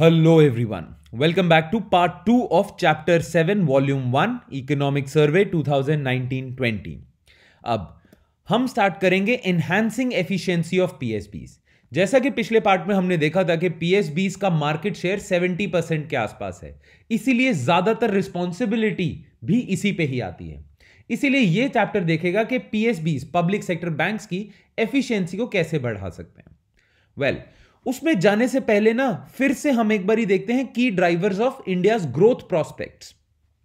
Hello everyone. Welcome back to part 2 of chapter 7 volume 1 economic survey 2019-20. अब हम start करेंगे enhancing efficiency of PSBs. जैसा कि पिछले पार्ट में हमने देखा था कि पीएसबीज का मार्केट शेयर 70% के आसपास है, इसीलिए ज्यादातर रिस्पॉन्सिबिलिटी भी इसी पे ही आती है। इसीलिए यह चैप्टर देखेगा कि पीएसबीज पब्लिक सेक्टर बैंक्स की एफिशिएंसी को कैसे बढ़ा सकते हैं। उसमें जाने से पहले ना फिर से हम एक बारी देखते हैं की drivers of India's growth prospects.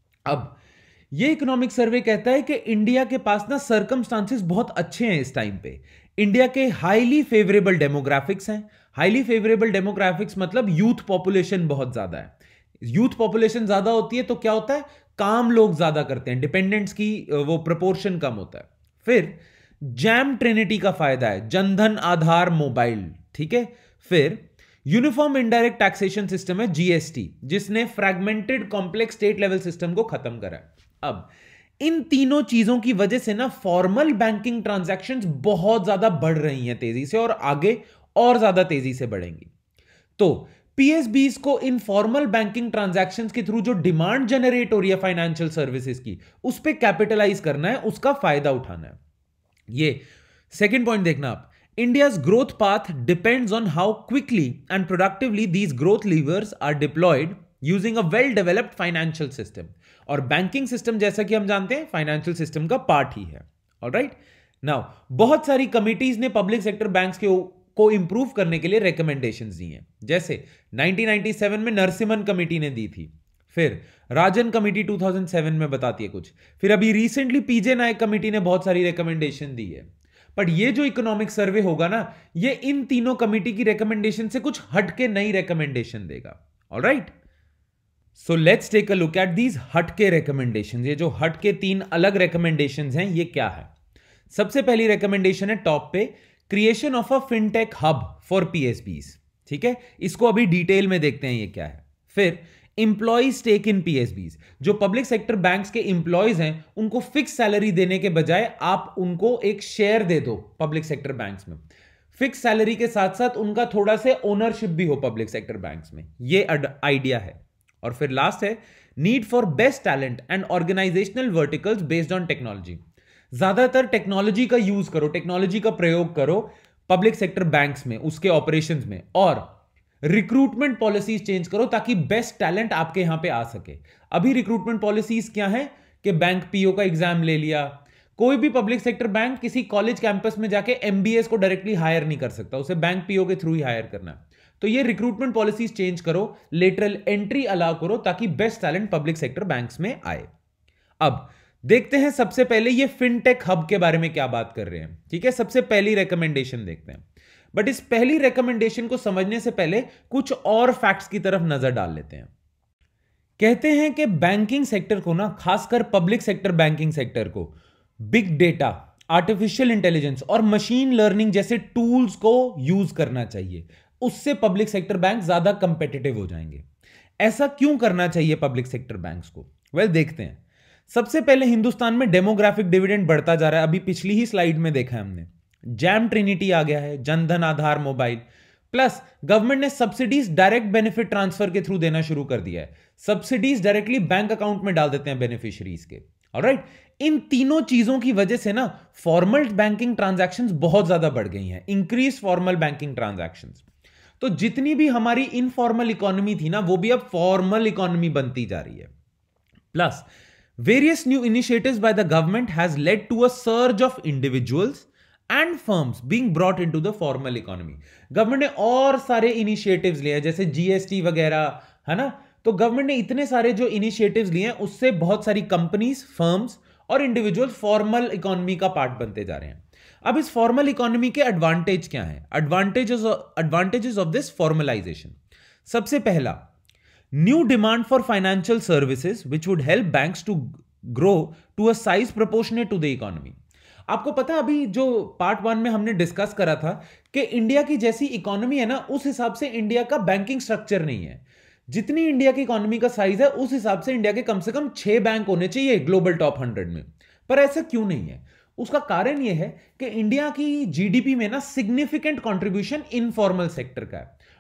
अब ये इकोनॉमिक सर्वे कहता है कि इंडिया के पास ना सर्कमस्टांसेस बहुत अच्छे हैं इस टाइम पे। इंडिया के हाईली फेवरेबल डेमोग्राफिक्स हैं। हाईली फेवरेबल डेमोग्राफिक्स मतलब यूथ पॉपुलेशन बहुत ज्यादा है। यूथ पॉपुलेशन ज्यादा होती है तो क्या होता है, काम लोग ज्यादा करते हैं, डिपेंडेंट्स की वो प्रोपोर्शन कम होता है। फिर जैम ट्रिनिटी का फायदा है, जनधन आधार मोबाइल, ठीक है। फिर यूनिफॉर्म इनडायरेक्ट टैक्सेशन सिस्टम है जीएसटी, जिसने fragmented complex state level system को खत्म करा है। अब इन तीनों चीजों की वजह से ना फॉर्मल बैंकिंग ट्रांजैक्शंस बहुत ज्यादा बढ़ रही हैं तेजी से, और आगे और ज्यादा तेजी से बढ़ेंगी। तो पीएसबीज को इन फॉर्मल बैंकिंग ट्रांजैक्शंस के थ्रू जो डिमांड जनरेट हो रही है फाइनेंशियल सर्विसेज की, उस पर कैपिटलाइज करना है, उसका फायदा उठाना है। ये सेकेंड पॉइंट देखना आप, India's growth path depends on how quickly and productively these growth levers are deployed using a well-developed financial system. और बैंकिंग सिस्टम जैसा कि हम जानते हैं फाइनेंशियल सिस्टम का पार्ट ही है। ऑलराइट, नाउ बहुत सारी कमिटीज ने पब्लिक सेक्टर बैंक्स को इंप्रूव करने के लिए रिकमेंडेशंस दी हैं। जैसे 1997 में नरसिम्हन कमेटी ने दी थी, फिर राजन कमेटी 2007 में बताती है कुछ, फिर अभी रिसेंटली पीजे नायक कमेटी ने बहुत सारी रिकमेंडेशन दी है। बट ये जो इकोनॉमिक सर्वे होगा ना, ये इन तीनों कमिटी की रिकमेंडेशन से कुछ हटके नई रिकमेंडेशन देगा। Alright, so let's take a look at these हटके रिकमेंडेशंस। ये जो हटके तीन अलग रिकमेंडेशंस हैं, ये क्या है। सबसे पहली रिकमेंडेशन है टॉप पे, creation of a fintech hub for PSBs. ठीक है, इसको अभी डिटेल में देखते हैं ये क्या है। फिर इंप्लॉय स्टेक इन पीएसबीज, जो पब्लिक सेक्टर बैंक्स के इंप्लॉयज हैं उनको फिक्स सैलरी देने के बजाय आप उनको एक शेयर दे दो पब्लिक सेक्टर बैंक्स में। फिक्स सैलरी के साथ साथ उनका थोड़ा से ओनरशिप भी हो पब्लिक सेक्टर बैंक्स में, ये आइडिया है। और फिर लास्ट है need for best talent and organisational verticals based on technology. ज्यादातर टेक्नोलॉजी का यूज करो, टेक्नोलॉजी का प्रयोग करो पब्लिक सेक्टर बैंक्स में, उसके ऑपरेशंस में, और रिक्रूटमेंट पॉलिसीज चेंज करो ताकि बेस्ट टैलेंट आपके यहां पे आ सके। अभी रिक्रूटमेंट पॉलिसीज क्या है कि बैंक पीओ का एग्जाम ले लिया, कोई भी पब्लिक सेक्टर बैंक किसी कॉलेज कैंपस में जाके एमबीएस को डायरेक्टली हायर नहीं कर सकता, उसे बैंक पीओ के थ्रू ही हायर करना है। तो ये रिक्रूटमेंट पॉलिसीज चेंज करो, लेटरल एंट्री अलाउ करो ताकि best talent public sector banks में आए। अब देखते हैं सबसे पहले ये फिनटेक हब के बारे में क्या बात कर रहे हैं। ठीक है, सबसे पहली रिकमेंडेशन देखते हैं। बट इस पहली रिकमेंडेशन को समझने से पहले कुछ और फैक्ट्स की तरफ नजर डाल लेते हैं। कहते हैं कि बैंकिंग सेक्टर को ना, खासकर पब्लिक सेक्टर बैंकिंग सेक्टर को, बिग डेटा, आर्टिफिशियल इंटेलिजेंस और मशीन लर्निंग जैसे टूल्स को यूज करना चाहिए। उससे पब्लिक सेक्टर बैंक ज्यादा कंपेटिटिव हो जाएंगे। ऐसा क्यों करना चाहिए पब्लिक सेक्टर बैंक्स को? देखते हैं। सबसे पहले हिंदुस्तान में डेमोग्राफिक डिविडेंड बढ़ता जा रहा है, अभी पिछली ही स्लाइड में देखा है हमने। जैम ट्रिनिटी आ गया है, Jandhan Aadhaar mobile, plus government ने सब्सिडीज डायरेक्ट बेनिफिट ट्रांसफर के थ्रू देना शुरू कर दिया है। सब्सिडीज डायरेक्टली बैंक अकाउंट में डाल देते हैं बेनिफिशियरीज के। ऑलराइट, इन तीनों चीजों की वजह से ना फॉर्मल बैंकिंग ट्रांजैक्शंस बहुत ज्यादा बढ़ गई हैं, इंक्रीज फॉर्मल बैंकिंग ट्रांजैक्शंस। तो जितनी भी हमारी इनफॉर्मल इकोनॉमी थी ना, वो भी अब फॉर्मल इकोनॉमी बनती जा रही है। Plus various new initiatives by the government has led to a surge of individuals and firms being brought into the formal economy. Government ने और सारे इनिशिएटिव्स लिए हैं, जैसे जीएसटी वगैरह, है ना। तो गवर्नमेंट ने इतने सारे जो इनिशिएटिव्स लिए हैं, उससे बहुत सारी कंपनीज, फर्म्स और इंडिविजुअल्स फॉर्मल इकोनॉमी का पार्ट बनते जा रहे हैं। अब इस फॉर्मल इकोनॉमी के एडवांटेज क्या हैं? Advantages of this formalisation. सबसे पहला, new demand for financial services which would help banks to grow to a size proportionate to the economy. आपको पता है, अभी जो पार्ट 1 में हमने डिस्कस करा था कि इंडिया की जैसी इकोनॉमी है ना, उस हिसाब से इंडिया का बैंकिंग स्ट्रक्चर नहीं है। जितनी इंडिया की इकोनॉमी का साइज है, उस हिसाब से इंडिया के कम से कम 6 बैंक होने चाहिए ग्लोबल टॉप 100 में। पर ऐसा क्यों नहीं है? उसका कारण यह है कि इंडिया की जीडीपी में ना सिग्निफिकेंट कंट्रीब्यूशन इनफॉर्मल सेक्टर का है,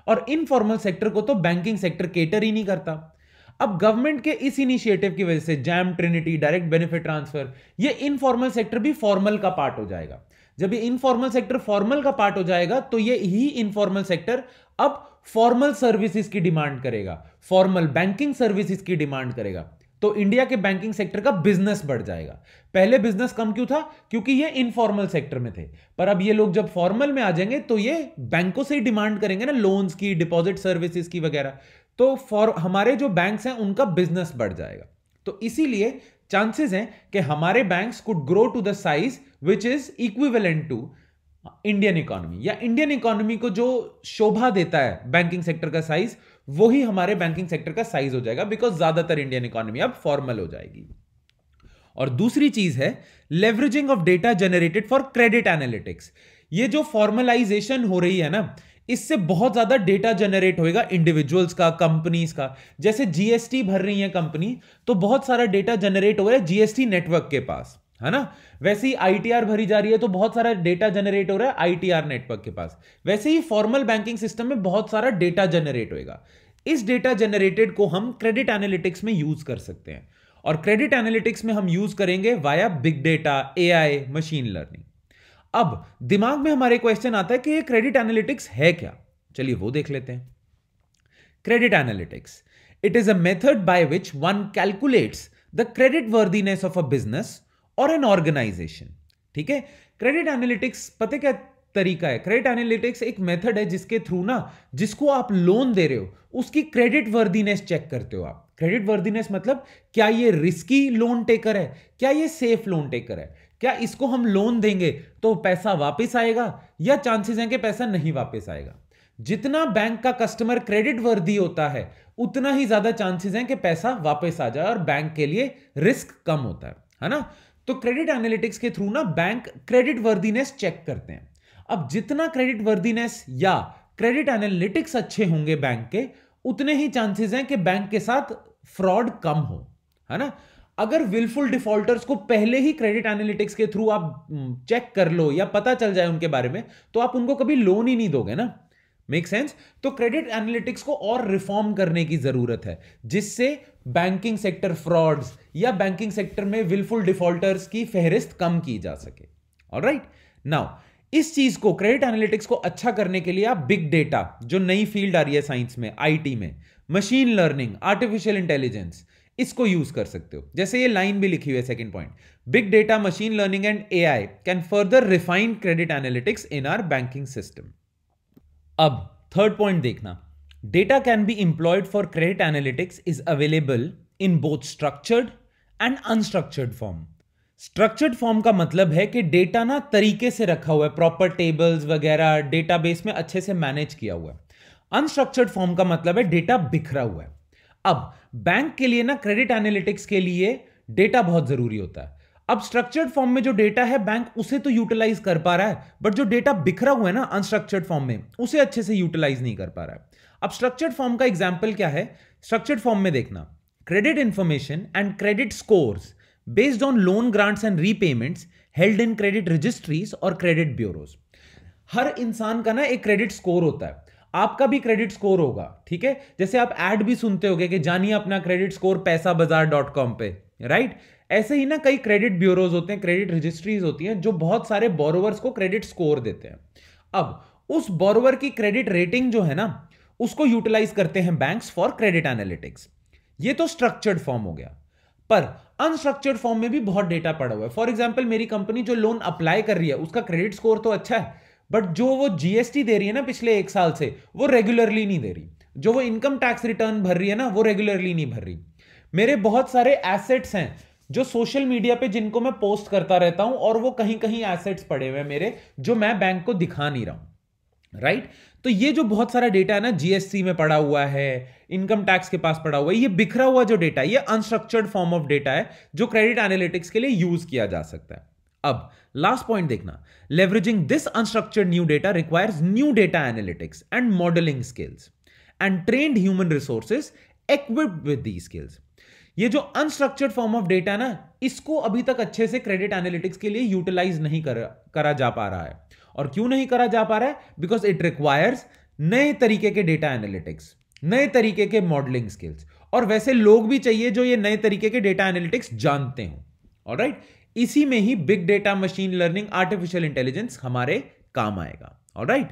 और इनफॉर्मल सेक्टर को तो बैंकिंग सेक्टर केटर ही नहीं करता। अब गवर्नमेंट के इस इनिशिएटिव की वजह से JAM, trinity, direct benefit transfer, ये इनफॉर्मल सेक्टर भी फॉर्मल का पार्ट हो जाएगा। जब ये इनफॉर्मल सेक्टर फॉर्मल का पार्ट हो जाएगा तो ये ही इनफॉर्मल सेक्टर अब फॉर्मल सर्विसेज की डिमांड करेगा, फॉर्मल बैंकिंग सर्विसेज की डिमांड करेगा। तो इंडिया के बैंकिंग सेक्टर का बिजनेस बढ़ जाएगा। पहले बिजनेस कम क्यों था? क्योंकि ये इनफॉर्मल सेक्टर में थे, पर अब ये लोग जब फॉर्मल में आ जाएंगे तो ये बैंकों से ही डिमांड करेंगे ना, लोन्स की, डिपॉजिट सर्विसेज की वगैरह। तो हमारे जो बैंक्स हैं उनका बिजनेस बढ़ जाएगा। तो इसीलिए चांसेस हैं कि हमारे banks could grow to the size which is equivalent to Indian economy, या इंडियन इकोनॉमी को जो शोभा देता है बैंकिंग सेक्टर का साइज, वही हमारे बैंकिंग सेक्टर का साइज हो जाएगा, बिकॉज ज्यादातर इंडियन इकोनॉमी अब फॉर्मल हो जाएगी। और दूसरी चीज है leveraging of data generated for credit analytics. ये जो फॉर्मलाइजेशन हो रही है ना, इससे बहुत ज्यादा डेटा जनरेट होएगा इंडिविजुअल्स का, कंपनीज का। जैसे जीएसटी भर रही है कंपनी, तो बहुत सारा डेटा जनरेट हो रहा है जीएसटी नेटवर्क के पास, है ना। वैसे ही आईटीआर भरी जा रही है तो बहुत सारा डेटा जनरेट हो रहा है आईटीआर नेटवर्क के पास। वैसे ही फॉर्मल बैंकिंग सिस्टम में बहुत सारा डेटा जनरेट होएगा। इस डेटा जनरेटेड को हम क्रेडिट एनालिटिक्स में यूज कर सकते हैं, और क्रेडिट एनालिटिक्स में हम यूज करेंगे via big data, AI, machine learning. अब दिमाग में हमारे क्वेश्चन आता है कि ये क्रेडिट एनालिटिक्स है क्या? चलिए वो देख लेते हैं। Credit analytics, it is a method by which one calculates the credit worthiness of a business और एन ऑर्गेनाइजेशन। ठीक है, क्रेडिट एनालिटिक्स पता क्या तरीका है? क्रेडिट एनालिटिक्स एक मेथड है जिसके थ्रू ना, जिसको आप लोन दे रहे हो उसकी क्रेडिट वर्दीनेस चेक करते हो आप। क्रेडिट वर्दीनेस मतलब क्या ये रिस्की लोन टेकर है, क्या ये सेफ लोन टेकर है, क्या इसको हम लोन देंगे तो पैसा वापस आएगा, या चांसेस हैं कि पैसा नहीं वापस आएगा। जितना बैंक का कस्टमर क्रेडिट वर्दी होता है उतना ही ज्यादा चांसेस हैं कि पैसा वापस आ जाए और बैंक के लिए रिस्क कम होता है ना। तो क्रेडिट एनालिटिक्स के थ्रू ना बैंक क्रेडिट वर्दीनेस चेक करते हैं। अब जितना क्रेडिट वर्दीनेस या क्रेडिट एनालिटिक्स अच्छे होंगे बैंक के, उतने ही चांसेस हैं कि बैंक के साथ फ्रॉड कम हो, है ना। अगर विलफुल डिफॉल्टर्स को पहले ही क्रेडिट एनालिटिक्स के थ्रू आप चेक कर लो या पता चल जाए उनके बारे में, तो आप उनको कभी लोन ही नहीं दोगे ना। Make sense? तो क्रेडिट एनालिटिक्स को और रिफॉर्म करने की जरूरत है, जिससे बैंकिंग सेक्टर फ्रॉड्स या बैंकिंग सेक्टर में विलफुल डिफॉल्टर्स की फहरिस्त कम की जा सके। ऑलराइट, नाउ इस चीज को, क्रेडिट एनालिटिक्स को अच्छा करने के लिए आप बिग डेटा, जो नई फील्ड आ रही है साइंस में, आईटी में, मशीन लर्निंग, आर्टिफिशियल इंटेलिजेंस, इसको यूज कर सकते हो। जैसे ये लाइन भी लिखी हुई है, second point, big data, machine learning and AI can further refine credit analytics in our banking system. अब थर्ड पॉइंट देखना, data can be employed for credit analytics is available in both structured and unstructured form. Structured form का मतलब है कि data ना तरीके से रखा हुआ है, प्रॉपर टेबल्स वगैरह डेटाबेस में अच्छे से मैनेज किया हुआ है। अनस्ट्रक्चर्ड फॉर्म का मतलब है डेटा बिखरा हुआ है। अब बैंक के लिए ना क्रेडिट एनालिटिक्स के लिए डेटा बहुत जरूरी होता है। अब स्ट्रक्चर्ड फॉर्म में जो डेटा है बैंक उसे तो यूटिलाइज कर पा रहा है, बट जो डेटा बिखरा हुआ है ना अनस्ट्रक्चर्ड फॉर्म में, उसे अच्छे से यूटिलाइज नहीं कर पा रहा है। अब स्ट्रक्चर्ड फॉर्म का एग्जांपल क्या है? स्ट्रक्चर्ड फॉर्म में देखना, credit information and credit scores based on loan grants and repayments held in credit registries और क्रेडिट ब्यूरोज। हर इंसान का ना एक क्रेडिट स्कोर होता है, आपका भी क्रेडिट स्कोर होगा, ठीक है। जैसे आप ऐड भी सुनते होंगे कि जानिए अपना क्रेडिट स्कोर पैसाबाजार.com पे, राइट। ऐसे ही ना कई क्रेडिट ब्यूरोज होते हैं, क्रेडिट रजिस्ट्रीज होती हैं जो बहुत सारे बोरोवर्स को क्रेडिट स्कोर देते हैं। अब उस बोरोवर की क्रेडिट रेटिंग जो है ना, उसको यूटिलाइज करते हैं बैंक्स फॉर क्रेडिट एनालिटिक्स। ये तो स्ट्रक्चर्ड फॉर्म हो गया, पर अनस्ट्रक्चर्ड फॉर्म में भी बहुत डेटा पड़ा हुआ है। फॉर एग्जांपल, मेरी कंपनी जो लोन अप्लाई कर रही है उसका क्रेडिट स्कोर तो अच्छा है, बट जो वो जीएसटी दे रही है ना पिछले 1 साल से, वो रेगुलरली नहीं दे रही। जो वो इनकम टैक्स रिटर्न भर रही है ना, वो रेगुलरली नहीं भर रही। मेरे बहुत सारे एसेट्स हैं जो सोशल मीडिया पे जिनको मैं पोस्ट करता रहता हूं, और वो कहीं कहीं एसेट्स पड़े हुए हैं मेरे, जो मैं बैंक को दिखा नहीं रहा हूं, राइट। तो ये जो बहुत सारा डेटा है ना, जीएसटी में पड़ा हुआ है, इनकम टैक्स के पास पड़ा हुआ है, ये बिखरा हुआ जो डेटा है, ये अनस्ट्रक्चर्ड फॉर्म ऑफ डेटा है जो क्रेडिट एनालिटिक्स के लिए यूज किया जा सकता है। अब लास्ट पॉइंट देखना, leveraging this unstructured new data requires new data analytics and modelling skills and trained human resources equipped with these skills. ये जो अनस्ट्रक्चर्ड फॉर्म ऑफ डेटा ना, इसको अभी तक अच्छे से क्रेडिट एनालिटिक्स के लिए यूटिलाइज नहीं करा जा पा रहा है। और क्यों नहीं करा जा पा रहा है? बिकॉज इट रिक्वायर्स नए तरीके के डेटा एनालिटिक्स, नए तरीके के मॉडलिंग स्किल्स, और वैसे लोग भी चाहिए जो ये नए तरीके के डेटा एनालिटिक्स जानते हो। ऑलराइट, इसी में ही big data, machine learning, artificial intelligence हमारे काम आएगा। ऑलराइट,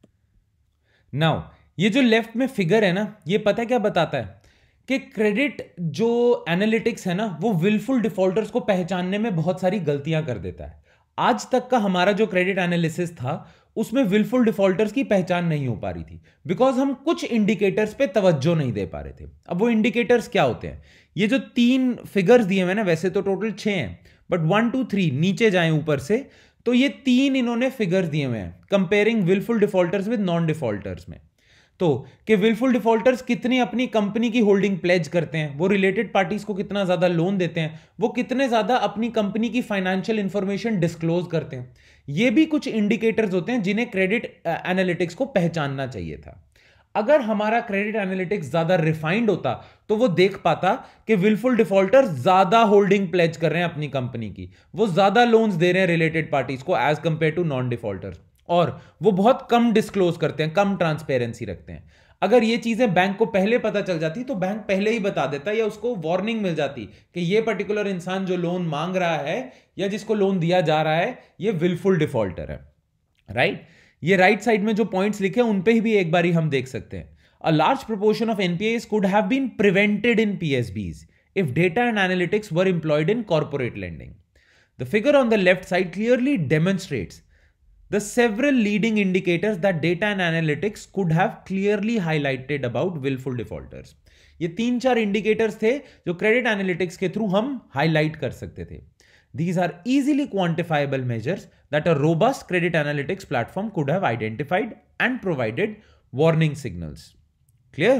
नाउ ये जो लेफ्ट में फिगर है ना, ये पता क्या बताता है कि क्रेडिट जो एनालिटिक्स है ना, वो विलफुल डिफॉल्टर्स को पहचानने में बहुत सारी गलतियां कर देता है। आज तक का हमारा जो क्रेडिट एनालिसिस था उसमें विलफुल डिफॉल्टर्स की पहचान नहीं हो पा रही थी, बिकॉज हम कुछ इंडिकेटर्स पे तवज्जो नहीं दे पा रहे थे। अब वो इंडिकेटर्स क्या होते हैं? ये जो 3 फिगर्स दिए हुए ना, वैसे तो टोटल 6 हैं, बट 1 2 3 नीचे जाएं ऊपर से, तो ये 3 इन्होंने फिगर्स दिए हुए हैं comparing wilful defaulters with non defaulters में। तो कि विलफुल डिफॉल्टर्स कितनी अपनी कंपनी की होल्डिंग प्लेज करते हैं, वो रिलेटेड पार्टीज को कितना ज्यादा लोन देते हैं, वो कितने ज्यादा अपनी कंपनी की फाइनेंशियल इंफॉर्मेशन डिस्क्लोज करते हैं, ये भी कुछ इंडिकेटर्स होते हैं जिन्हें क्रेडिट एनालिटिक्स को पहचानना चाहिए था। अगर हमारा क्रेडिट एनालिटिक्स ज्यादा रिफाइंड होता तो वो देख पाता कि विलफुल डिफॉल्टर ज्यादा होल्डिंग प्लेज कर रहे हैं अपनी कंपनी की, वो ज्यादा लोन्स दे रहे हैं रिलेटेड पार्टीज को as compare to non defaulters, और वो बहुत कम डिस्क्लोज करते हैं, कम ट्रांसपेरेंसी रखते हैं। अगर ये चीजें बैंक को पहले पता चल जाती तो बैंक पहले ही बता देता, या उसको वार्निंग मिल जाती कि ये पर्टिकुलर इंसान जो लोन मांग रहा है या जिसको लोन दिया जा रहा है ये विलफुल डिफॉल्टर है। राइट, ये राइट साइड में जो पॉइंट्स लिखे हैं उन पे भी एक बारी हम देख सकते हैं। A large proportion of NPS could have been prevented in PSBs if data and analytics were employed in corporate lending. The figure on the left side clearly demonstrates the several leading indicators that data and analytics could have clearly highlighted about willful defaulters. ये 3-4 indicators थे जो credit analytics के through हम highlight कर सकते थे. These are easily quantifiable measures that a robust credit analytics platform could have identified and provided warning signals. Clear?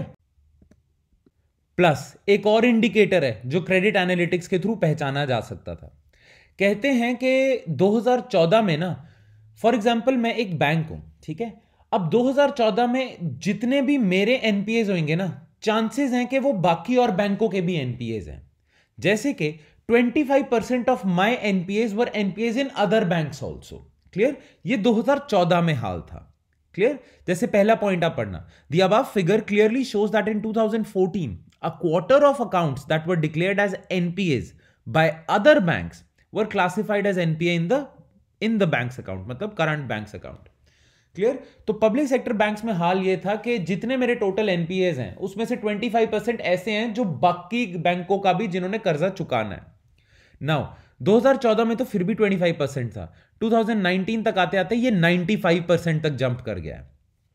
Plus एक और इंडिकेटर है जो क्रेडिट एनालिटिक्स के थ्रू पहचाना जा सकता था। कहते हैं कि 2014 में ना, फॉर एग्जाम्पल मैं एक बैंक हूं, ठीक है, अब 2014 में जितने भी मेरे एनपीएज होंगे ना, चांसेस हैं कि वो बाकी और बैंकों के भी एनपीएज हैं। जैसे कि 25% of my NPAs were NPAs in other banks also. Clear, ये 2014 में हाल था। क्लियर, जैसे पहला पॉइंट आप पढ़ना, the above figure clearly shows that in 2014 a quarter of accounts that were declared as NPAs by other banks were classified as NPA in the bank's account, मतलब current banks account. Clear, तो public sector banks में हाल ये था कि जितने मेरे total NPAs हैं उसमें से 25% ऐसे हैं जो बाकी बैंकों का भी जिन्होंने कर्जा चुकाना है। नाउ 2014 में तो फिर भी 25% था, 2019 तक आते आते ये 95% तक जंप कर गया है।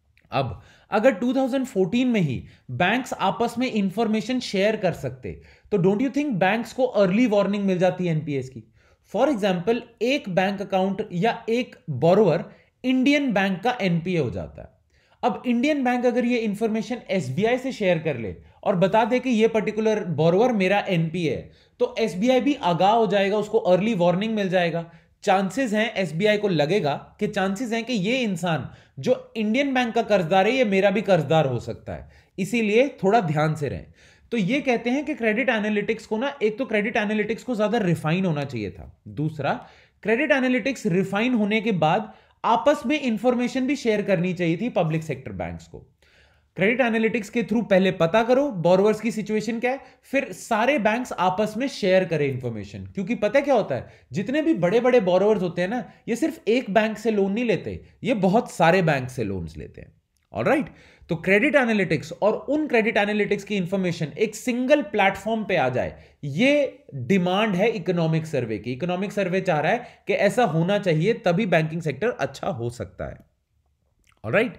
अब अगर 2014 में ही बैंक्स आपस में इंफॉर्मेशन शेयर कर सकते तो डोंट यू थिंक बैंक्स को अर्ली वार्निंग मिल जाती है एनपीएस की? फॉर एग्जाम्पल, एक बैंक अकाउंट या एक बोरोवर इंडियन बैंक का एनपीए हो जाता है। अब इंडियन बैंक अगर ये इंफॉर्मेशन एसबीआई से शेयर कर ले और बता दे कि ये पर्टिकुलर बोरोवर मेरा एनपीए है, तो एसबीआई भी आगाह हो जाएगा, उसको अर्ली वार्निंग मिल जाएगा। चांसेस हैं, एसबीआई को लगेगा कि चांसेस हैं कि ये इंसान जो इंडियन बैंक का कर्जदार है ये मेरा भी कर्जदार हो सकता है, इसीलिए थोड़ा ध्यान से रहें। तो ये कहते हैं कि क्रेडिट एनालिटिक्स को ना, एक तो क्रेडिट एनालिटिक्स को ज्यादा रिफाइन होना चाहिए था, दूसरा क्रेडिट एनालिटिक्स रिफाइन होने के बाद आपस में इंफॉर्मेशन भी शेयर करनी चाहिए थी पब्लिक सेक्टर बैंक्स को। क्रेडिट एनालिटिक्स के थ्रू पहले पता करो बोरोवर्स की सिचुएशन क्या है, फिर सारे बैंक्स आपस में शेयर करें इंफॉर्मेशन, क्योंकि पता क्या होता है, जितने भी बड़े बड़े बोरोवर्स होते हैं ना, ये सिर्फ एक बैंक से लोन नहीं लेते, ये बहुत सारे बैंक से लोन्स लेते हैं। ऑलराइट, तो क्रेडिट एनालिटिक्स और उन क्रेडिट एनालिटिक्स की इंफॉर्मेशन एक सिंगल प्लेटफॉर्म पे आ जाए, ये डिमांड है इकोनॉमिक सर्वे की। इकोनॉमिक सर्वे चाह रहा है कि ऐसा होना चाहिए, तभी बैंकिंग सेक्टर अच्छा हो सकता है। Alright,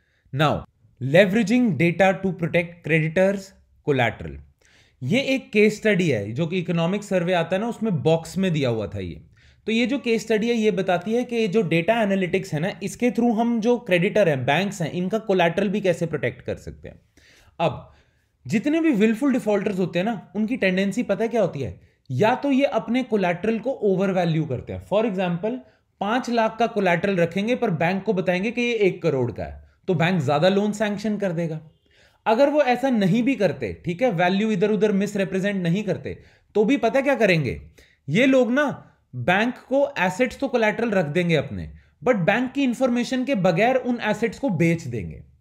now leveraging data to protect creditors collateral, ये एक केस स्टडी है जो कि इकोनॉमिक सर्वे आता है ना, उसमें बॉक्स में दिया हुआ था ये। तो ये जो केस स्टडी है ये बताती है कि जो डेटा एनालिटिक्स है ना, इसके थ्रू हम जो क्रेडिटर हैं, बैंक्स हैं, इनका कोलैटरल भी कैसे प्रोटेक्ट कर सकते हैं। अब जितने भी विलफुल डिफॉल्टर्स होते हैं ना, उनकी टेंडेंसी पता है क्या होती है, या तो ये अपने कोलैटरल को ओवर वैल्यू करते हैं। फॉर एग्जाम्पल 5 लाख का कोलैटरल रखेंगे पर बैंक को बताएंगे कि ये 1 करोड़ का है, तो बैंक ज्यादा लोन सैंक्शन कर देगा। अगर वो ऐसा नहीं भी करते, ठीक है, वैल्यू इधर उधर मिस रिप्रेजेंट नहीं करते, तो भी पता क्या करेंगे ये लोग ना, बैंक को एसेट्स तो कोलैटरल रख देंगे अपने, बट बैंक की इंफॉर्मेशन के बगैर उन एसेट्स को बेच देंगे।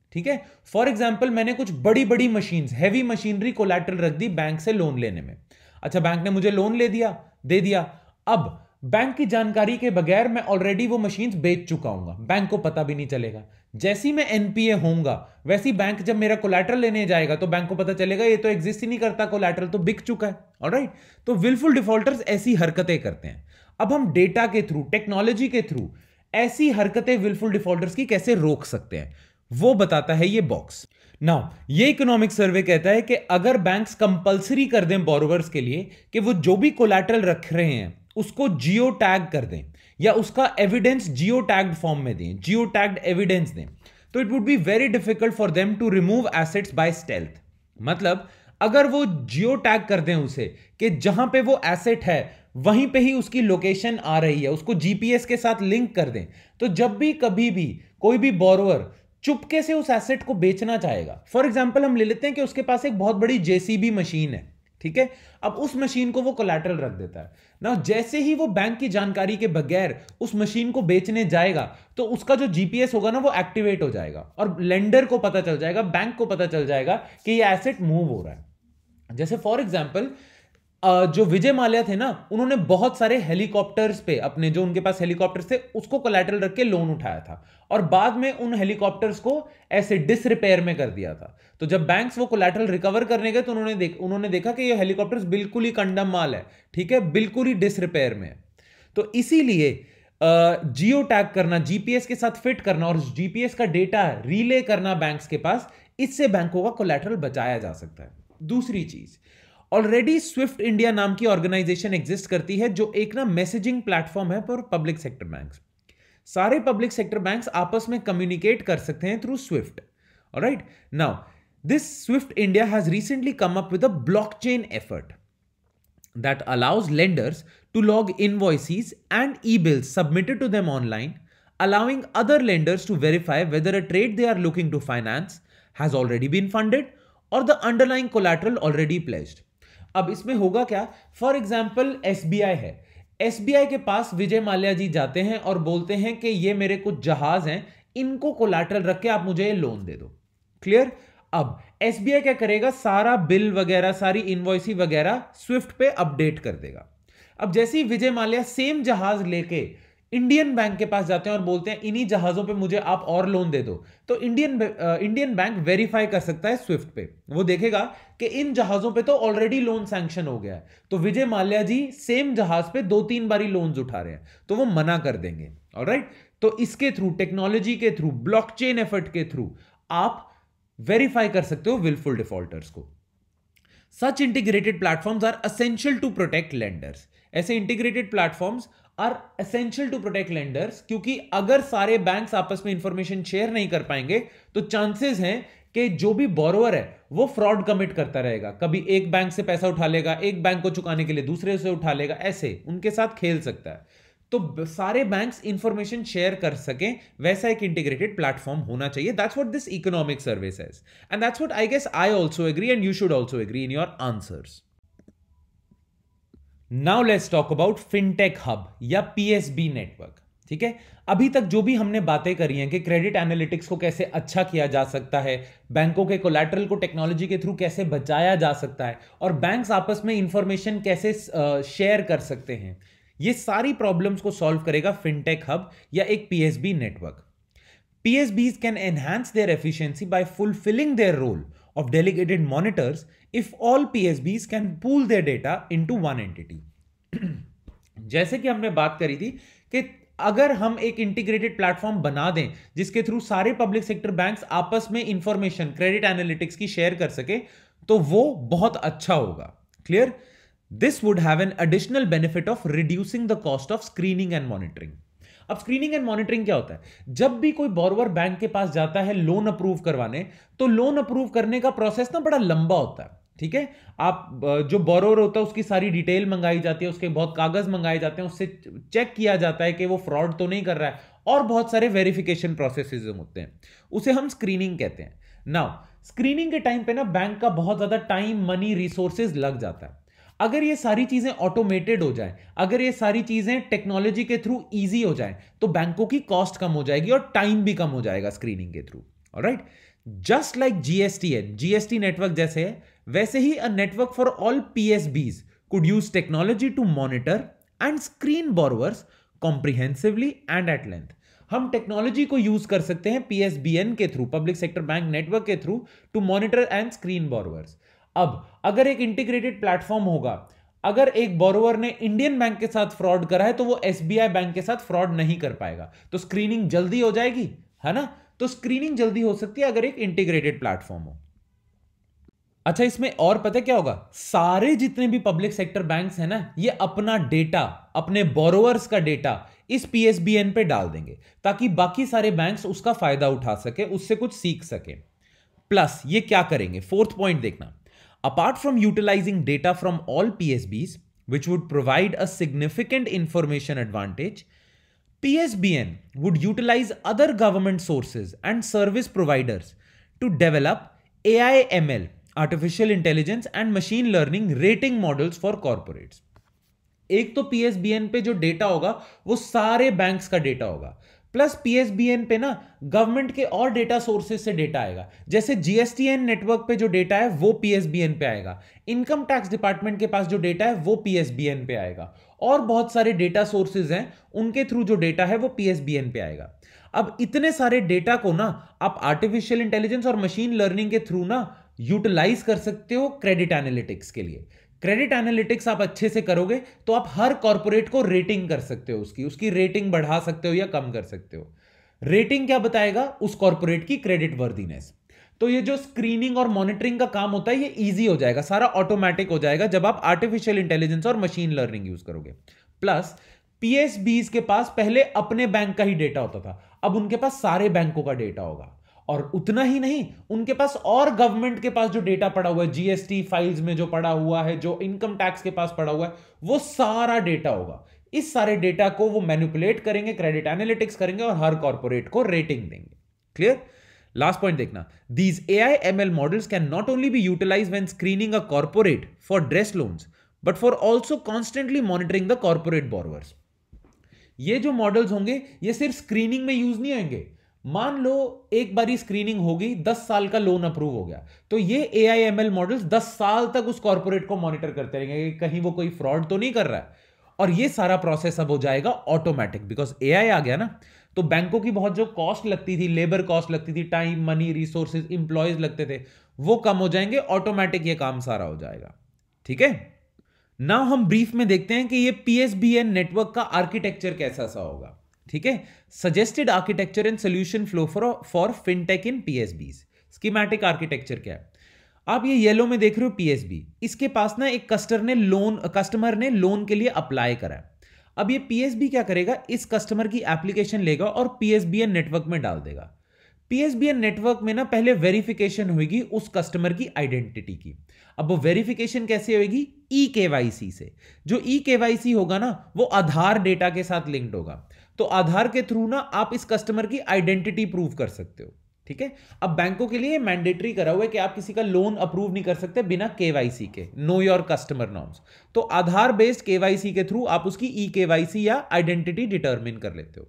ठीक है। फॉर एग्जाम्पल मैंने कुछ बड़ी बड़ी मशीन, हैवी मशीनरी कोलैटरल रख दी बैंक से लोन लेने में। अच्छा, बैंक ने मुझे लोन दे दिया। अब बैंक की जानकारी के बगैर मैं ऑलरेडी वो मशीन्स बेच चुका हूं, बैंक को पता भी नहीं चलेगा। जैसी मैं एनपीए होऊंगा वैसी बैंक जब मेरा कोलैटरल लेने जाएगा तो बैंक को पता चलेगा ये तो एग्जिस्ट ही नहीं करता, कोलैटरल तो बिक चुका है। ऑलराइट, तो विलफुल डिफॉल्टर्स ऐसी हरकतें करते हैं। अब हम डेटा के थ्रू, टेक्नोलॉजी के थ्रू ऐसी हरकतें विलफुल डिफॉल्टर्स की कैसे रोक सकते हैं, वो बताता है ये बॉक्स। नाउ ये इकोनॉमिक सर्वे कहता है कि अगर बैंक्स कंपलसरी कर दें बोरोवर्स के लिए कि वो जो भी कोलैटरल रख रहे हैं उसको जियो टैग कर दें या उसका एविडेंस जियो टैग्ड फॉर्म में दें, जियो टैग्ड एविडेंस दें, तो it would be very difficult for them to remove assets by stealth. मतलब अगर वो जियो टैग कर दें उसे कि जहां पे वो एसेट है वहीं पे ही उसकी लोकेशन आ रही है, उसको जीपीएस के साथ लिंक कर दें, तो जब भी कभी भी कोई भी बोरोवर चुपके से उस एसेट को बेचना चाहेगा, फॉर एग्जांपल हम ले लेते हैं कि उसके पास एक बहुत बड़ी जेसीबी मशीन है, ठीक है, अब उस मशीन को वो कोलैटरल रख देता है ना, जैसे ही वो बैंक की जानकारी के बगैर उस मशीन को बेचने जाएगा तो उसका जो जीपीएस होगा ना वो एक्टिवेट हो जाएगा और लेंडर को पता चल जाएगा, बैंक को पता चल जाएगा कि ये एसेट मूव हो रहा है। जैसे फॉर एग्जांपल जो विजय माल्या थे ना, उन्होंने बहुत सारे हेलीकॉप्टर्स पे अपने जो उनके पास हेलीकॉप्टर्स थे उसको कोलैटरल रख के लोन उठाया था और बाद में उन हेलीकॉप्टर्स को ऐसे डिसरिपेयर में कर दिया था। तो जब बैंक्स वो कोलैटरल रिकवर करने गए तो उन्होंने देखा कि ये हेलीकॉप्टर्स बिल्कुल ही कंडम माल है, ठीक है, बिल्कुल ही डिसरिपेयर में है। तो इसीलिए जियो टैग करना, जीपीएस के साथ फिट करना और जीपीएस का डेटा रिले करना बैंक्स के पास, इससे बैंकों का कोलैटरल बचाया जा सकता है। दूसरी चीज, ऑलरेडी स्विफ्ट इंडिया नाम की ऑर्गेनाइजेशन एग्जिस्ट करती है जो एक ना मैसेजिंग प्लेटफॉर्म है फॉर पब्लिक सेक्टर बैंक्स। सारे पब्लिक सेक्टर बैंक्स आपस में कम्युनिकेट कर सकते हैं through SWIFT. Alright, now this SWIFT India has recently come up with a blockchain effort that allows lenders to log invoices and e-bills submitted to them online, allowing other lenders to verify whether a trade they are looking to finance has already been funded or the underlying collateral already pledged. अब इसमें होगा क्या, for example SBI है, SBI के पास विजय माल्या जी जाते हैं और बोलते हैं कि ये मेरे कुछ जहाज हैं, इनको कोलैटरल रख के आप मुझे ये लोन दे दो। क्लियर। अब एसबीआई क्या करेगा, सारा बिल वगैरह, सारी इनवॉइसी वगैरह स्विफ्ट पे अपडेट कर देगा। अब जैसे ही विजय माल्या सेम जहाज लेके इंडियन बैंक के पास जाते हैं और बोलते हैं इन्हीं जहाजों पे मुझे आप और लोन दे दो, तो इंडियन बैंक वेरीफाई कर सकता है स्विफ्ट पे, वो देखेगा कि इन जहाजों पे तो ऑलरेडी लोन सैंक्शन हो गया है, तो विजय माल्या जी सेम जहाज पे 2-3 बारी लोन्स उठा रहे हैं, तो वो मना कर देंगे। ऑलराइट, तो इसके थ्रू, टेक्नोलॉजी के थ्रू, ब्लॉकचेन एफर्ट के थ्रू आप वेरीफाई कर सकते हो विलफुल डिफॉल्टर्स को। Such integrated platforms are essential to protect lenders. ऐसे integrated platforms are essential to protect lenders, क्योंकि अगर सारे बैंक्स आपस में इंफॉर्मेशन शेयर नहीं कर पाएंगे तो चांसेस हैं कि जो भी बोरोवर है वो फ्रॉड कमिट करता रहेगा, कभी एक बैंक से पैसा उठा लेगा, एक बैंक को चुकाने के लिए दूसरे से उठा लेगा, ऐसे उनके साथ खेल सकता है। तो सारे बैंक्स इंफॉर्मेशन शेयर कर सकें वैसा एक इंटीग्रेटेड प्लेटफॉर्म होना चाहिए। That's what this economic survey says and that's what I guess I also agree and you should also agree in your answers. Now let's talk about fintech hub या PSB network. ठीक है, अभी तक जो भी हमने बातें करी हैं कि क्रेडिट एनालिटिक्स को कैसे अच्छा किया जा सकता है, बैंकों के कोलैटरल को टेक्नोलॉजी के थ्रू कैसे बचाया जा सकता है और बैंक्स आपस में इंफॉर्मेशन कैसे शेयर कर सकते हैं, ये सारी प्रॉब्लम्स को सॉल्व करेगा फिनटेक हब या एक PSB network. PSBs can enhance their efficiency by fulfilling their role of delegated monitors if all PSBs can pool their data into one entity. जैसे कि हमने बात करी थी कि अगर हम एक इंटीग्रेटेड प्लेटफॉर्म बना दें जिसके थ्रू सारे पब्लिक सेक्टर बैंक्स आपस में इंफॉर्मेशन, क्रेडिट एनालिटिक्स की शेयर कर सके, तो वो बहुत अच्छा होगा। Clear. This would have an additional benefit of reducing the cost of screening and monitoring. अब स्क्रीनिंग एंड मॉनिटरिंग क्या होता है, जब भी कोई बोरोवर बैंक के पास जाता है लोन अप्रूव करवाने, तो लोन अप्रूव करने का प्रोसेस ना बड़ा लंबा होता है। ठीक है, आप जो बोरोवर होता है उसकी सारी डिटेल मंगाई जाती है, उसके बहुत कागज मंगाए जाते हैं, उससे चेक किया जाता है कि वो फ्रॉड तो नहीं कर रहा है, और बहुत सारे वेरिफिकेशन प्रोसेसेस होते हैं, उसे हम स्क्रीनिंग कहते हैं। नाउ स्क्रीनिंग के टाइम पे ना बैंक का बहुत ज्यादा टाइम, मनी, रिसोर्सेज लग जाता है। अगर ये सारी चीजें ऑटोमेटेड हो जाए, अगर ये सारी चीजें टेक्नोलॉजी के थ्रू इजी हो जाए, तो बैंकों की कॉस्ट कम हो जाएगी और टाइम भी कम हो जाएगा स्क्रीनिंग के through. Alright, just like GSTN, GST network जैसे है, वैसे ही a network for all PSBs could use technology to monitor and screen borrowers comprehensively and at length. हम टेक्नोलॉजी को यूज कर सकते हैं पीएसबीएन के through, public sector bank network के through, to monitor and screen borrowers. अब अगर एक इंटीग्रेटेड प्लेटफॉर्म होगा, अगर एक बोरोवर ने इंडियन बैंक के साथ फ्रॉड करा है तो वो एसबीआई बैंक के साथ फ्रॉड नहीं कर पाएगा, तो स्क्रीनिंग जल्दी हो जाएगी, है ना. तो स्क्रीनिंग जल्दी हो सकती है अगर एक इंटीग्रेटेड प्लेटफॉर्म हो. अच्छा, इसमें और पता क्या होगा, सारे जितने भी पब्लिक सेक्टर बैंक्स हैं ना, ये अपना डेटा, अपने बोरोवर्स का डेटा इस पीएसबीएन पे डाल देंगे ताकि बाकी सारे बैंक्स उसका फायदा उठा सके, उससे कुछ सीख सके. प्लस ये क्या करेंगे, फोर्थ पॉइंट देखना, apart from utilising data from all PSBs which would provide a significant information advantage, PSBN would utilize other government sources and service providers to develop AI/ML, artificial intelligence and machine learning rating models for corporates. एक तो पीएसबीएन पे जो data होगा वो सारे banks का data होगा, plus पीएसबीएन पे ना गवर्नमेंट के और डेटा सोर्सेज से डेटा आएगा. जैसे जीएसटीएन नेटवर्क पे जो डेटा है वो पीएसबीएन पे आएगा, इनकम टैक्स डिपार्टमेंट के पास जो डेटा है वो पीएसबीएन पे आएगा, और बहुत सारे डेटा सोर्सेज हैं उनके थ्रू जो डेटा है वो पीएसबीएन पे आएगा. अब इतने सारे डेटा को ना आप आर्टिफिशियल इंटेलिजेंस और मशीन लर्निंग के थ्रू ना यूटिलाइज कर सकते हो क्रेडिट एनालिटिक्स के लिए. क्रेडिट एनालिटिक्स आप अच्छे से करोगे तो आप हर कॉर्पोरेट को रेटिंग कर सकते हो, उसकी रेटिंग बढ़ा सकते हो या कम कर सकते हो. रेटिंग क्या बताएगा, उस कॉर्पोरेट की क्रेडिट वर्दीनेस. तो ये जो स्क्रीनिंग और मॉनिटरिंग का काम होता है ये इजी हो जाएगा, सारा ऑटोमेटिक हो जाएगा जब आप आर्टिफिशियल इंटेलिजेंस और मशीन लर्निंग यूज करोगे. प्लस पीएसबीज के पास पहले अपने बैंक का ही डेटा होता था, अब उनके पास सारे बैंकों का डेटा होगा. और उतना ही नहीं, उनके पास और गवर्नमेंट के पास जो डेटा पड़ा हुआ है, जीएसटी फाइल्स में जो पड़ा हुआ है, जो इनकम टैक्स के पास पड़ा हुआ है, वो सारा डेटा होगा. इस सारे डेटा को वो मैनिपुलेट करेंगे, क्रेडिट एनालिटिक्स करेंगे और हर कॉर्पोरेट को रेटिंग देंगे. क्लियर. लास्ट पॉइंट देखना, these AI/ML models can not only be utilised when screening a corporate for dress loans but for also constantly monitoring the corporate borrowers. ये जो models होंगे ये सिर्फ स्क्रीनिंग में यूज नहीं होंगे. मान लो एक बारी स्क्रीनिंग हो गई, 10 साल का लोन अप्रूव हो गया, तो ये AI/ML मॉडल्स 10 साल तक उस कॉर्पोरेट को मॉनिटर करते रहेंगे कि कहीं वो कोई फ्रॉड तो नहीं कर रहा है. और ये सारा प्रोसेस अब हो जाएगा ऑटोमेटिक, बिकॉज AI आ गया ना. तो बैंकों की बहुत जो कॉस्ट लगती थी, लेबर कॉस्ट लगती थी, टाइम, मनी, रिसोर्सेज, इंप्लॉयज लगते थे, वो कम हो जाएंगे, ऑटोमेटिक ये काम सारा हो जाएगा. ठीक है. नाउ हम ब्रीफ में देखते हैं कि ये पीएसबीएन नेटवर्क का आर्किटेक्चर कैसा सा होगा. ठीक है. Suggested architecture and solution flow for fintech in PSBs. Schematic architecture क्या है, आप ये येलो में देख रहे हो पीएसबी, इसके पास ना एक कस्टमर ने लोन के लिए अप्लाई करा है. अब ये पीएसबी क्या करेगा, इस कस्टमर की एप्लीकेशन लेगा और पीएसबीएन नेटवर्क में डाल देगा. पीएसबीएन नेटवर्क में ना पहले वेरिफिकेशन होगी उस कस्टमर की आइडेंटिटी की. अब वो वेरिफिकेशन कैसे होगी, ई-केवाईसी से. जो ई-केवाईसी होगा ना वो आधार डेटा के साथ लिंक्ड होगा, तो आधार के थ्रू ना आप इस कस्टमर की आइडेंटिटी प्रूव कर सकते हो. ठीक है. अब बैंकों के लिए मैंडेटरी करा हुआ है कि आप किसी का लोन अप्रूव नहीं कर सकते बिना केवाईसी के, नो योर कस्टमर नॉर्म्स. तो आधार बेस्ड केवाईसी के थ्रू आप उसकी ई-केवाईसी या आइडेंटिटी डिटरमिन कर लेते हो.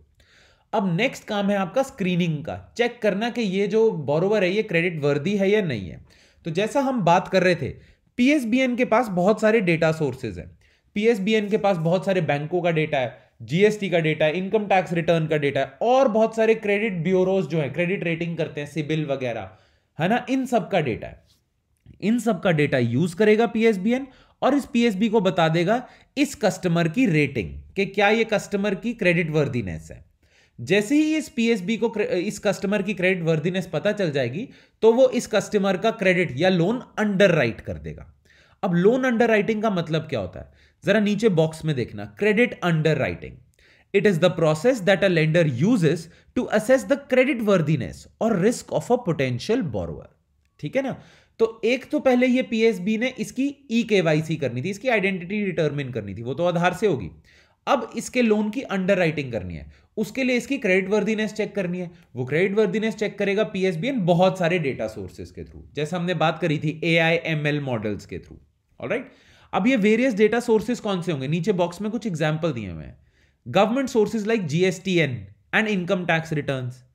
अब नेक्स्ट काम है आपका स्क्रीनिंग का, चेक करना कि ये जो बोरोवर है ये क्रेडिट वर्दी है या नहीं है. तो जैसा हम बात कर रहे थे, पीएसबीएन के पास बहुत सारे डेटा सोर्सेज हैं. पीएसबीएन के पास बहुत सारे बैंकों का डेटा है, जीएसटी का डेटा है, इनकम टैक्स रिटर्न का डेटा है, और बहुत सारे क्रेडिट ब्यूरोज जो है क्रेडिट रेटिंग करते हैं, सिबिल वगैरह, है ना, इन सब का डेटा है. इन सब का डेटा यूज करेगा पीएसबीएन और इस पीएसबी को बता देगा इस कस्टमर की रेटिंग कि क्या ये कस्टमर की क्रेडिट वर्दीनेस है. जैसे ही इस पीएसबी को इस कस्टमर की क्रेडिट वर्दीनेस पता चल जाएगी तो वो इस कस्टमर का क्रेडिट या लोन अंडर राइट कर देगा. अब लोन अंडर राइटिंग का मतलब क्या होता है, जरा नीचे बॉक्स में देखना, credit underwriting. It is the process that a lender uses to assess the credit worthiness और risk of a potential borrower. ठीक है ना. तो एक तो पहले ये पीएसबी ने इसकी ई-केवाईसी करनी थी, इसकी आइडेंटिटी डिटरमिन करनी थी, वो तो आधार से होगी. अब इसके लोन की अंडर राइटिंग करनी है, उसके लिए इसकी क्रेडिट वर्दीनेस चेक करनी है. वो क्रेडिट वर्दीनेस चेक करेगा पीएसबीएन बहुत सारे डेटा सोर्सेज के थ्रू, जैसे हमने बात करी थी AI/ML मॉडल्स के थ्रू. ऑलराइट. अब ये वेरियस डेटा सोर्सेज कौन से होंगे, नीचे बॉक्स में कुछ एग्जांपल दिए हुए हैं. Government sources like GSTN and income tax returns,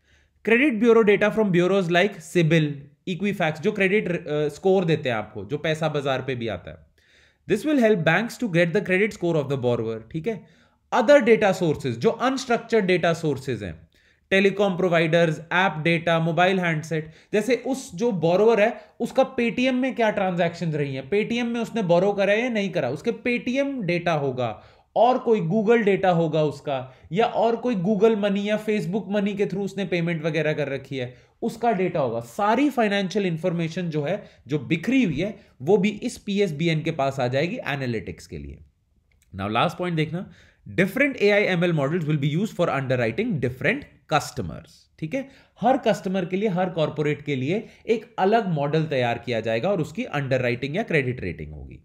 credit bureau data from bureaus like CIBIL, Equifax, जो क्रेडिट स्कोर देते हैं आपको, जो पैसा बाजार पे भी आता है. This will help banks to get the credit score of the borrower. ठीक है. अदर डेटा सोर्सेज, जो अनस्ट्रक्चर्ड डेटा सोर्सेज हैं, telecom providers, app data, mobile handset, जैसे उस जो बोरोवर है उसका पेटीएम में क्या ट्रांजैक्शन रही है, पेटीएम में उसने बोरो करा है या नहीं करा, उसके पेटीएम डेटा होगा, और कोई गूगल डेटा होगा उसका, या और कोई गूगल मनी या फेसबुक मनी के थ्रू उसने पेमेंट वगैरह कर रखी है, उसका डेटा होगा. सारी फाइनेंशियल इंफॉर्मेशन जो है, जो बिखरी हुई है, वो भी इस पीएसबीएन के पास आ जाएगी एनालिटिक्स के लिए. नाउ लास्ट पॉइंट देखना, different AI/ML models will be use for underwriting different customers. ठीक है. हर कस्टमर के लिए, हर कॉर्पोरेट के लिए एक अलग मॉडल तैयार किया जाएगा और उसकी अंडरराइटिंग या क्रेडिट रेटिंग होगी.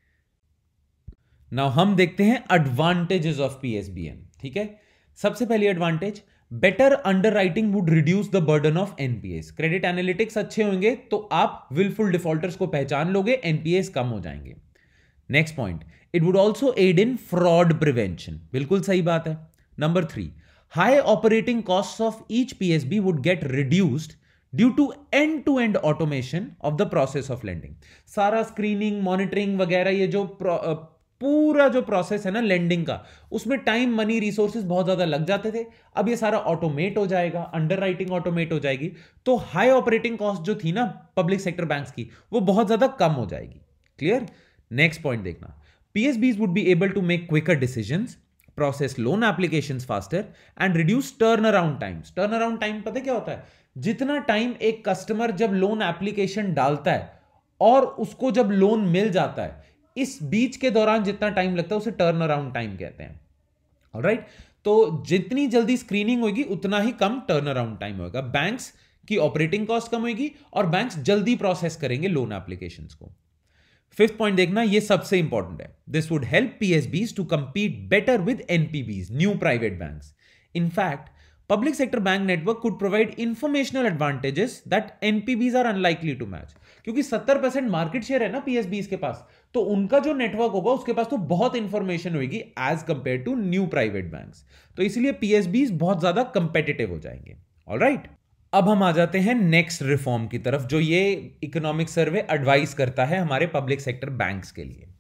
नाउ हम देखते हैं एडवांटेजेस ऑफ पीएसबीएन. ठीक है. सबसे पहली advantage, better underwriting would reduce the burden of NPS. Credit analytics अच्छे होंगे तो आप विलफुल डिफॉल्टर्स को पहचान लोगे, एनपीएस कम हो जाएंगे. Next point, it would also aid in fraud prevention. बिल्कुल सही बात है. Number 3, high operating cost of each PSB would get reduced due to and automation of the process of lending. सारा स्क्रीनिंग, मॉनिटरिंग वगैरह, ये जो पूरा जो प्रोसेस है ना लेंडिंग का, उसमें टाइम, मनी, रिसोर्सेज बहुत ज्यादा लग जाते थे. अब ये सारा ऑटोमेट हो जाएगा, अंडरराइटिंग ऑटोमेट हो जाएगी, तो हाई ऑपरेटिंग कॉस्ट जो थी ना पब्लिक सेक्टर बैंक्स की, वो बहुत ज्यादा कम हो जाएगी. क्लियर. नेक्स्ट पॉइंट देखना, PSBs would be able to make quicker decisions, process loan applications faster and reduce turnaround times. Turnaround time पता क्या होता है? जितना टाइम एक कस्टमर जब लोन एप्लीकेशन डालता है और उसको जब लोन मिल जाता है, इस बीच के दौरान जितना टाइम लगता है उसे टर्न अराउंड टाइम कहते हैं. ऑलराइट. तो जितनी जल्दी स्क्रीनिंग होगी उतना ही कम टर्न अराउंड टाइम होगा. बैंक्स की ऑपरेटिंग कॉस्ट कम होगी और बैंक्स जल्दी प्रोसेस करेंगे लोन एप्लीकेशंस को. फिफ्थ पॉइंट देखना, ये सबसे इंपॉर्टेंट है. This would help PSBs to compete better with NPBs, new private banks. In fact public sector bank network could provide informational advantages that NPBs are unlikely to match. क्योंकि 70% market share है ना PSBs के पास, तो उनका जो network होगा उसके पास तो बहुत इंफॉर्मेशन होगी as compare to new private banks. तो इसलिए पीएसबीज बहुत ज्यादा कंपेटिटिव हो जाएंगे. ऑलराइट. अब हम आ जाते हैं नेक्स्ट रिफॉर्म की तरफ, जो ये इकोनॉमिक सर्वे एडवाइस करता है हमारे पब्लिक सेक्टर बैंक्स के लिए.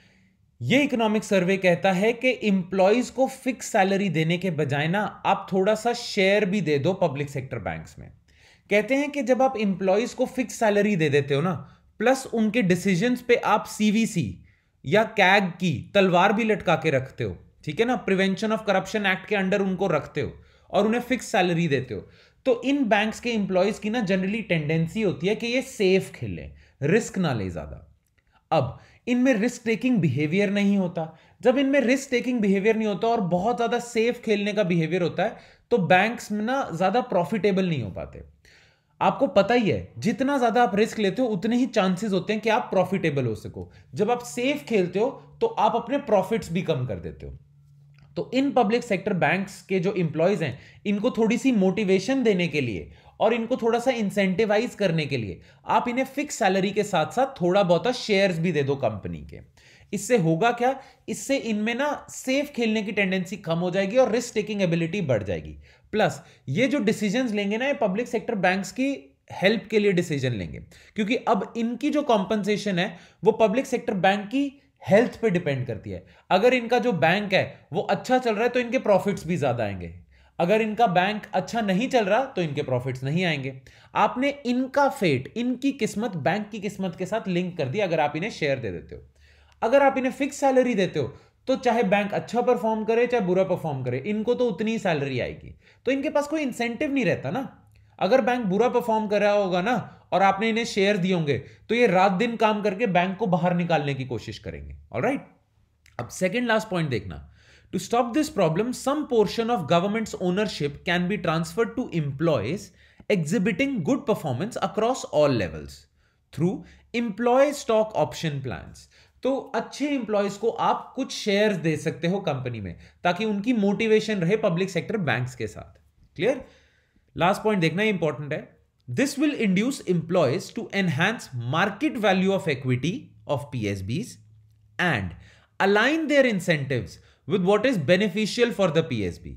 ये इकोनॉमिक सर्वे कहता है कि इंप्लॉइज को फिक्स सैलरी देने के बजाय ना आप थोड़ा सा शेयर भी दे दो पब्लिक सेक्टर बैंक्स में. कहते हैं कि जब आप इंप्लॉइज को फिक्स सैलरी दे देते हो ना, प्लस उनके डिसीजंस पे आप सीवीसी या कैग की तलवार भी लटका के रखते हो, ठीक है ना, प्रिवेंशन ऑफ करप्शन एक्ट के अंडर उनको रखते हो और उन्हें फिक्स सैलरी देते हो, तो इन बैंक्स के इंप्लॉइज की ना जनरली टेंडेंसी होती है कि ये सेफ खेलें, रिस्क ना ले ज्यादा. अब इनमें रिस्क टेकिंग बिहेवियर नहीं होता. जब इनमें रिस्क टेकिंग बिहेवियर नहीं होता और बहुत ज्यादा सेफ खेलने का बिहेवियर होता है, तो बैंक्स में ना ज्यादा प्रॉफिटेबल नहीं हो पाते. आपको पता ही है, जितना ज्यादा आप रिस्क लेते हो उतने ही चांसेस होते हैं कि आप प्रॉफिटेबल हो सको. जब आप सेफ खेलते हो तो आप अपने प्रॉफिट्स भी कम कर देते हो. तो इन पब्लिक सेक्टर बैंक्स के जो इंप्लॉइज हैं, इनको थोड़ी सी मोटिवेशन देने के लिए और इनको थोड़ा सा इंसेंटिवाइज करने के लिए आप इन्हें फिक्स सैलरी के साथ साथ थोड़ा बहुत शेयर्स भी दे दो कंपनी के. इससे होगा क्या, इससे इनमें ना सेफ खेलने की टेंडेंसी कम हो जाएगी और रिस्क टेकिंग एबिलिटी बढ़ जाएगी. प्लस ये जो डिसीजंस लेंगे ना, ये पब्लिक सेक्टर बैंक्स की हेल्प के लिए डिसीजन लेंगे, क्योंकि अब इनकी जो कॉम्पनसेशन है वो पब्लिक सेक्टर बैंक की हेल्थ पे डिपेंड करती है. अगर इनका जो बैंक है वो अच्छा चल रहा है तो इनके प्रॉफिट्स भी ज्यादा आएंगे. अगर इनका बैंक अच्छा नहीं चल रहा तो इनके प्रॉफिट्स नहीं आएंगे. आपने इनका फेट, इनकी किस्मत बैंक की किस्मत के साथ लिंक कर दी अगर आप इन्हें शेयर दे देते हो. अगर आप इन्हें फिक्स सैलरी देते हो तो चाहे बैंक अच्छा परफॉर्म करे चाहे बुरा परफॉर्म करे, इनको तो उतनी ही सैलरी आएगी. तो इनके पास कोई इंसेंटिव नहीं रहता ना. अगर बैंक बुरा परफॉर्म कर रहा होगा ना और आपने इन्हें शेयर दिए होंगे तो ये रात दिन काम करके बैंक को बाहर निकालने की कोशिश करेंगे. ऑलराइट. अब सेकंड लास्ट पॉइंट देखना, to stop this problem, some portion of government's ownership can be transferred to employees exhibiting good performance across all levels through employee stock option plans. तो अच्छे इंप्लॉयज को आप कुछ शेयर्स दे सकते हो company में, ताकि उनकी मोटिवेशन रहे पब्लिक सेक्टर बैंक्स के साथ. क्लियर. लास्ट पॉइंट देखना, इंपॉर्टेंट है. This will induce employees to enhance market value of equity of PSBs and align their incentives with what is beneficial for the PSB.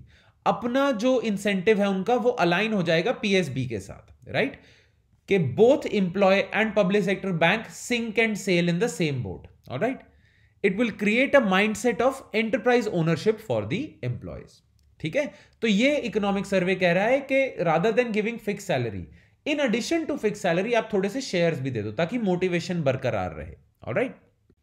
अपना जो incentive है उनका वो align हो जाएगा पीएसबी के साथ, राइट? कि both employee and public sector bank sink and sail in the same boat, alright? It will create a mindset of enterprise ownership for the employees, ठीक है? तो ये इकोनॉमिक सर्वे कह रहा है कि rather than giving fix salary, in addition to fix salary आप थोड़े से शेयर्स भी दे दो ताकि मोटिवेशन बरकरार रहे, ऑलराइट?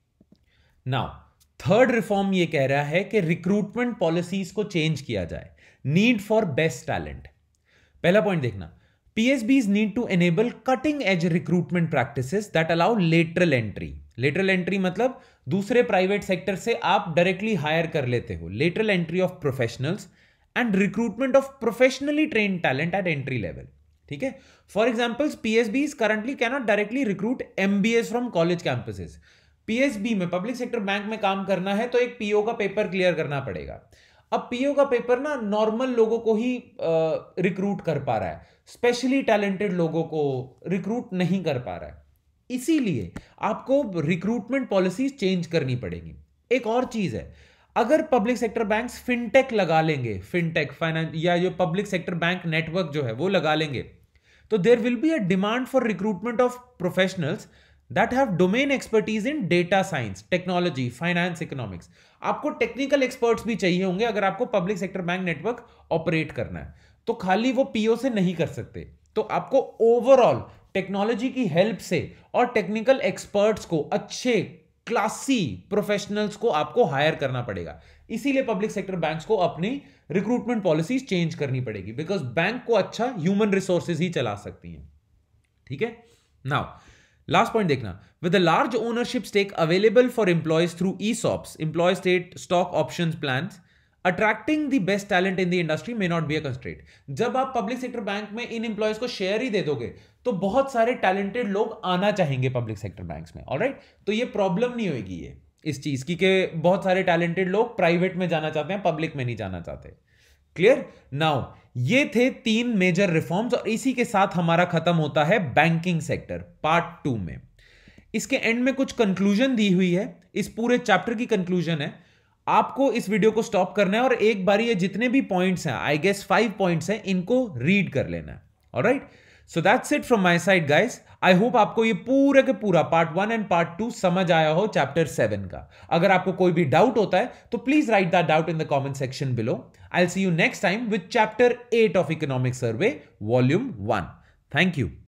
नाउ थर्ड रिफॉर्म ये कह रहा है कि रिक्रूटमेंट पॉलिसीज को चेंज किया जाए, नीड फॉर बेस्ट टैलेंट। पहला पॉइंट देखना, PSBs need to enable cutting edge recruitment practices that allow lateral entry. Lateral entry मतलब दूसरे प्राइवेट सेक्टर से आप डायरेक्टली हायर कर लेते हो, lateral entry of professionals and recruitment of professionally trained talent at entry level, ठीक है? For example, PSBs currently cannot directly recruit MBAs from college campuses. PSB में, पब्लिक सेक्टर बैंक में काम करना है तो एक PO का पेपर क्लियर करना पड़ेगा। अब पीओ का पेपर ना नॉर्मल लोगों को ही रिक्रूट कर पा रहा है, स्पेशली टैलेंटेड लोगों को रिक्रूट नहीं कर पा रहा है, इसीलिए आपको रिक्रूटमेंट पॉलिसीज चेंज करनी पड़ेगी। एक और चीज है, अगर पब्लिक सेक्टर बैंक्स फिनटेक लगा लेंगे, फिनटेक फाइनेंस या जो पब्लिक सेक्टर बैंक नेटवर्क जो है वो लगा लेंगे, तो there will be a demand for recruitment of professionals that have domain expertise in data science, technology, finance, economics. आपको टेक्निकल एक्सपर्ट्स भी चाहिए होंगे अगर आपको public sector bank network operate करना है, तो खाली वो पीओ से नहीं कर सकते, तो आपको ओवरऑल टेक्नोलॉजी की हेल्प से और टेक्निकल एक्सपर्ट्स को, अच्छे क्लासी प्रोफेशनल्स को आपको हायर करना पड़ेगा। इसीलिए पब्लिक सेक्टर बैंक्स को अपनी रिक्रूटमेंट पॉलिसीज चेंज करनी पड़ेगी, बिकॉज बैंक को अच्छा ह्यूमन रिसोर्सेज ही चला सकती हैं, ठीक है? नाउ लास्ट पॉइंट देखना, with the large ownership stake available for employees through ESOPs, employee state stock options plans, attracting the best talent in the industry may not be a constraint. जब आप public sector bank में इन employees को share ही दे दोगे तो बहुत सारे talented लोग आना चाहेंगे पब्लिक सेक्टर बैंक्स में, ऑलराइट? तो ये प्रॉब्लम नहीं होगी ये इस चीज की कि बहुत सारे टैलेंटेड लोग प्राइवेट में जाना चाहते हैं, पब्लिक में नहीं जाना चाहते। क्लियर? नाउ ये थे 3 मेजर रिफॉर्म्स और इसी के साथ हमारा खत्म होता है बैंकिंग सेक्टर पार्ट 2 में। इसके एंड में कुछ कंक्लूजन दी हुई है, इस पूरे चैप्टर की कंक्लूजन है। आपको इस वीडियो को स्टॉप करना है और एक बार ये जितने भी पॉइंट्स हैं, आई गेस 5 पॉइंट्स हैं, इनको रीड कर लेना है, alright? So that's it from my side guys. I hope आपको ये पूरे के पूरा पार्ट 1 एंड पार्ट 2 समझ आया हो चैप्टर 7 का। अगर आपको कोई भी डाउट होता है तो please write that doubt in the comment section below. I will see you next time with chapter 8 of economic survey volume 1। Thank you.